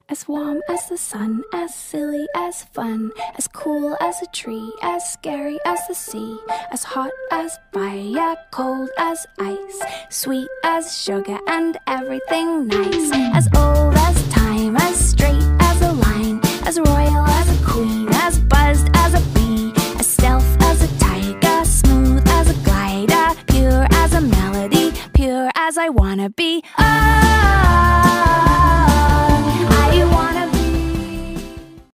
As warm as the sun, as silly as fun, as cool as a tree, as scary as the sea, as hot as fire, cold as ice, sweet as sugar and everything nice. As old as time, as straight as a line, as royal as a queen, as buzzed as a bee, as stealth as a tiger, smooth as a glider, pure as a melody, pure as I wanna be. Oh,